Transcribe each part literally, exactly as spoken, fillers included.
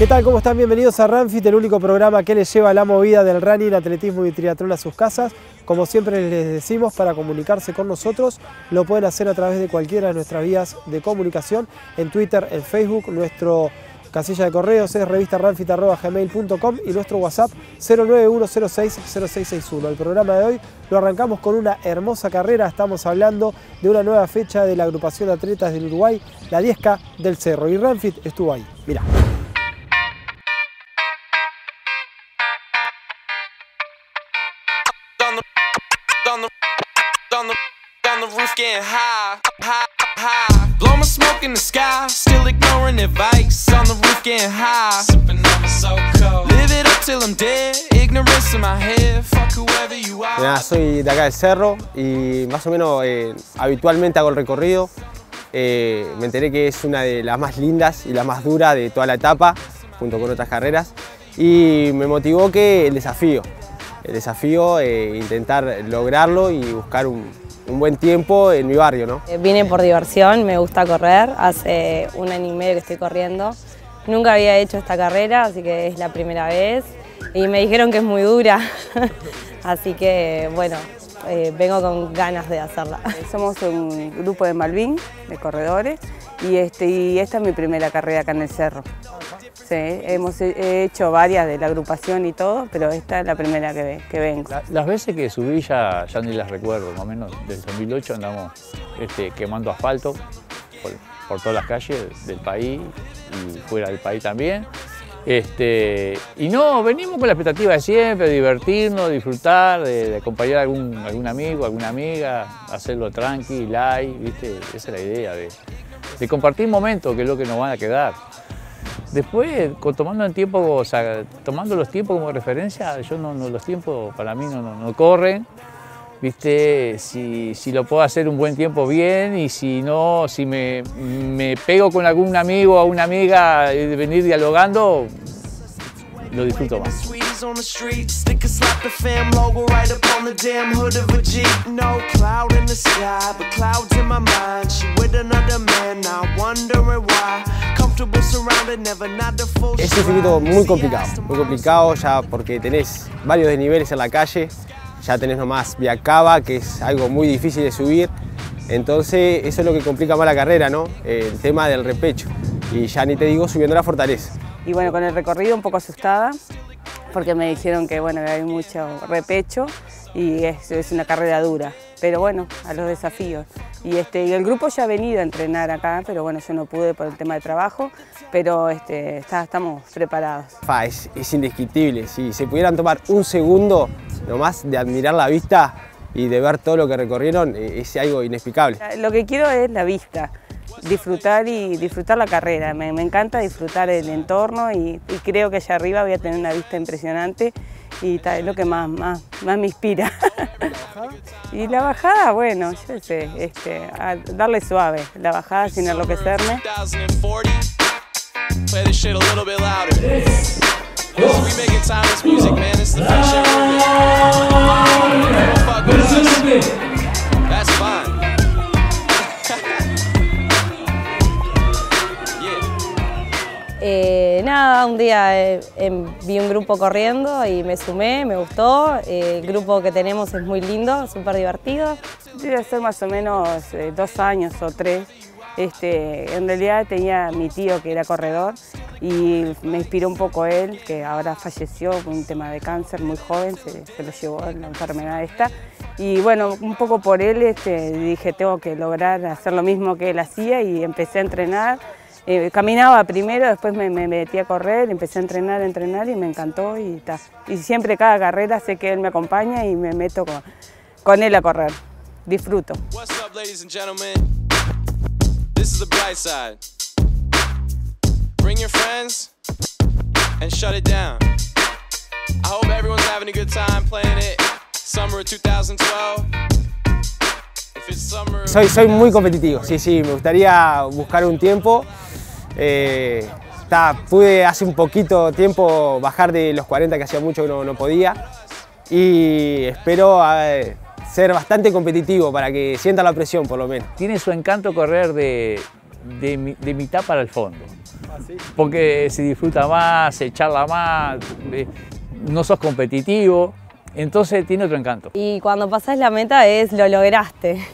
¿Qué tal? ¿Cómo están? Bienvenidos a Runfit, el único programa que les lleva la movida del running, atletismo y triatlón a sus casas. Como siempre les decimos, para comunicarse con nosotros lo pueden hacer a través de cualquiera de nuestras vías de comunicación, en Twitter, en Facebook, nuestro casilla de correos es revista runfit arroba gmail punto com y nuestro WhatsApp cero nueve uno cero seis cero seis seis uno. El programa de hoy lo arrancamos con una hermosa carrera. Estamos hablando de una nueva fecha de la agrupación de atletas del Uruguay, la diez K del Cerro, y Runfit estuvo ahí. Mirá. Getting high, high, high. Blow my smoke in the sky, still ignoring advice. On the roof getting high, sipping on my so cold. Live it up till I'm dead, ignorance in my head. Fuck whoever you are. Nada, soy de acá del Cerro y más o menos eh, habitualmente hago el recorrido. Eh, me enteré que es una de las más lindas y la más dura de toda la etapa, junto con otras carreras. Y me motivó que el desafío, el desafío, eh, intentar lograrlo y buscar un un buen tiempo en mi barrio, ¿no? Vine por diversión, me gusta correr, hace un año y medio que estoy corriendo. Nunca había hecho esta carrera, así que es la primera vez. Y me dijeron que es muy dura, así que bueno, eh, vengo con ganas de hacerla. Somos un grupo de Malvin, de corredores, y, este, y esta es mi primera carrera acá en el Cerro. Sí, hemos hecho varias de la agrupación y todo, pero esta es la primera que, que vengo. Las veces que subí ya, ya ni las recuerdo, más o menos desde dos mil ocho andamos este, quemando asfalto por, por todas las calles del país y fuera del país también. Este, y no, venimos con la expectativa de siempre, de divertirnos, de disfrutar, de, de acompañar a algún, algún amigo, alguna amiga, hacerlo tranqui, light, ¿viste? Esa es la idea, de, de compartir momentos, que es lo que nos van a quedar. Después, tomando el tiempo, o sea, tomando los tiempos como referencia, yo no, no los tiempos para mí no, no, no corren, ¿viste? Si, si lo puedo hacer un buen tiempo, bien, y si no, si me, me pego con algún amigo o una amiga de venir dialogando, lo disfruto más. Es un circuito muy complicado, muy complicado ya porque tenés varios desniveles en la calle, ya tenés nomás vía cava, que es algo muy difícil de subir, entonces eso es lo que complica más la carrera, ¿no? El tema del repecho, y ya ni te digo subiendo la fortaleza. Y bueno, con el recorrido un poco asustada, porque me dijeron que bueno, hay mucho repecho y es, es una carrera dura, pero bueno, a los desafíos. Y, este, y el grupo ya ha venido a entrenar acá, pero bueno, yo no pude por el tema de trabajo, pero este, está, estamos preparados. Fa, es, es indescriptible, si se pudieran tomar un segundo nomás de admirar la vista y de ver todo lo que recorrieron, es algo inexplicable. Lo que quiero es la vista, disfrutar y disfrutar la carrera. Me, me encanta disfrutar el entorno y, y creo que allá arriba voy a tener una vista impresionante y tal, es lo que más, más, más me inspira. Y la bajada, bueno, yo sé, este, a darle suave, la bajada sin enloquecerme. Eh, nada, un día eh, eh, vi un grupo corriendo y me sumé, me gustó. Eh, el grupo que tenemos es muy lindo, súper divertido. Debe ser más o menos eh, dos años o tres. Este, en realidad tenía mi tío que era corredor y me inspiró un poco él, que ahora falleció por un tema de cáncer muy joven, se, se lo llevó la enfermedad esta. Y bueno, un poco por él este, dije, tengo que lograr hacer lo mismo que él hacía y empecé a entrenar. Eh, caminaba primero, después me, me metí a correr, empecé a entrenar, a entrenar y me encantó y ta. Y siempre cada carrera sé que él me acompaña y me meto con, con él a correr. Disfruto. What's up, ladies and gentlemen? This is the bright side. Bring your friends and shut it down. I hope everyone's having a good time playing it. Summer of two thousand twelve. If it's summer... Soy, soy muy competitivo, sí, sí, me gustaría buscar un tiempo. Eh, está, pude hace un poquito tiempo bajar de los cuarenta, que hacía mucho que no, no podía, y espero eh, ser bastante competitivo para que sienta la presión por lo menos. Tiene su encanto correr de, de, de mitad para el fondo. Porque se disfruta más, se charla más, no sos competitivo, entonces tiene otro encanto. Y cuando pasás la meta es lo lograste.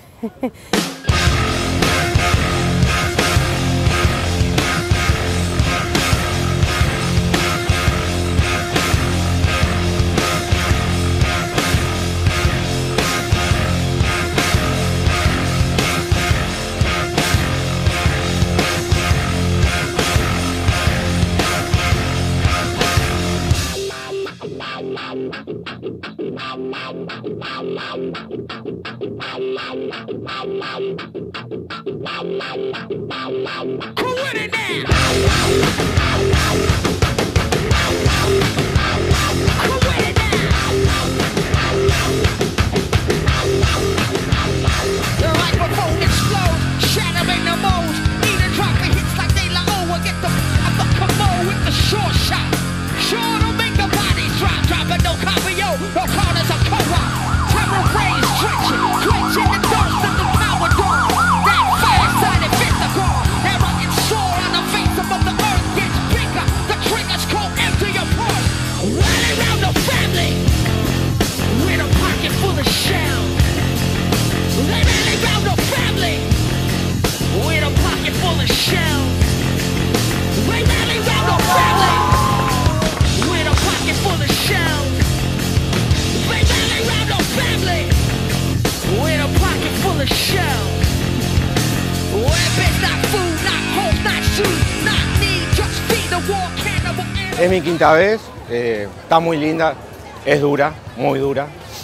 Es mi quinta vez, eh, está muy linda, es dura, muy dura.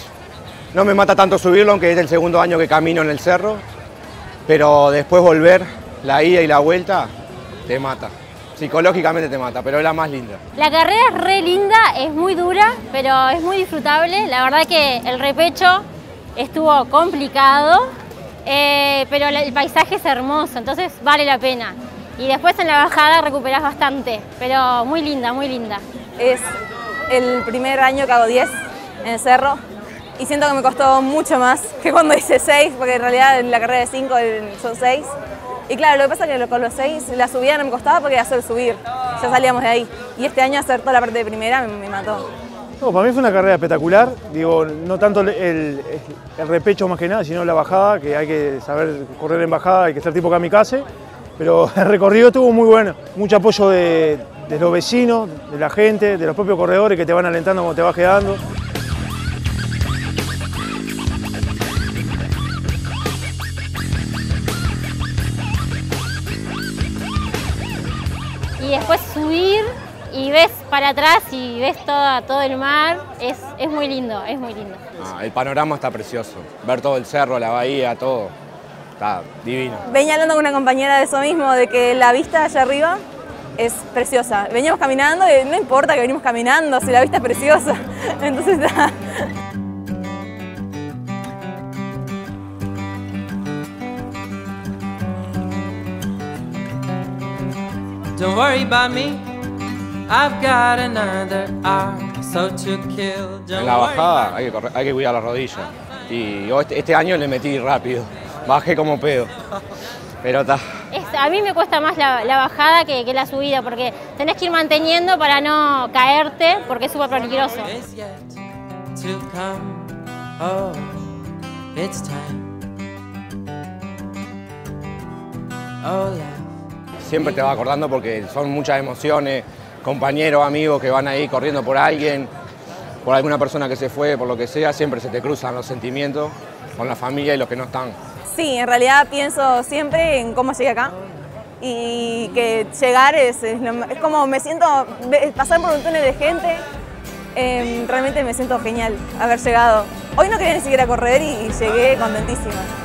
No me mata tanto subirlo, aunque es el segundo año que camino en el cerro, pero después volver, la ida y la vuelta, te mata. Psicológicamente te mata, pero es la más linda. La carrera es re linda, es muy dura, pero es muy disfrutable. La verdad que el repecho estuvo complicado, eh, pero el paisaje es hermoso, entonces vale la pena. Y después en la bajada recuperás bastante, pero muy linda, muy linda. Es el primer año que hago diez en el cerro y siento que me costó mucho más que cuando hice seis, porque en realidad en la carrera de cinco son seis. Y claro, lo que pasa es que con los seis la subida no me costaba porque era solo subir, ya salíamos de ahí. Y este año hacer toda la parte de primera me, me mató. No, para mí fue una carrera espectacular, digo, no tanto el, el, el repecho más que nada, sino la bajada, que hay que saber correr en bajada, hay que ser tipo kamikaze. Pero el recorrido estuvo muy bueno, mucho apoyo de, de los vecinos, de la gente, de los propios corredores que te van alentando cuando te vas quedando. Y después subir y ves para atrás y ves toda, todo el mar, es, es muy lindo, es muy lindo. Ah, el panorama está precioso, ver todo el cerro, la bahía, todo. Está divino. Venía hablando con una compañera de eso mismo, de que la vista allá arriba es preciosa. Veníamos caminando y no importa que venimos caminando, si la vista es preciosa. Entonces está. Don't worry about me, I've got another hour so to kill. En la bajada hay que, correr, hay que cuidar las rodillas. Y yo este, este año le metí rápido. Bajé como pedo, pero está. A mí me cuesta más la, la bajada que, que la subida, porque tenés que ir manteniendo para no caerte, porque es súper peligroso. Siempre te vas acordando porque son muchas emociones, compañeros, amigos que van ahí corriendo por alguien, por alguna persona que se fue, por lo que sea, siempre se te cruzan los sentimientos con la familia y los que no están. Sí, en realidad pienso siempre en cómo llegué acá y que llegar es, es, es como me siento, pasar por un túnel de gente, eh, realmente me siento genial haber llegado. Hoy no quería ni siquiera correr y llegué contentísima.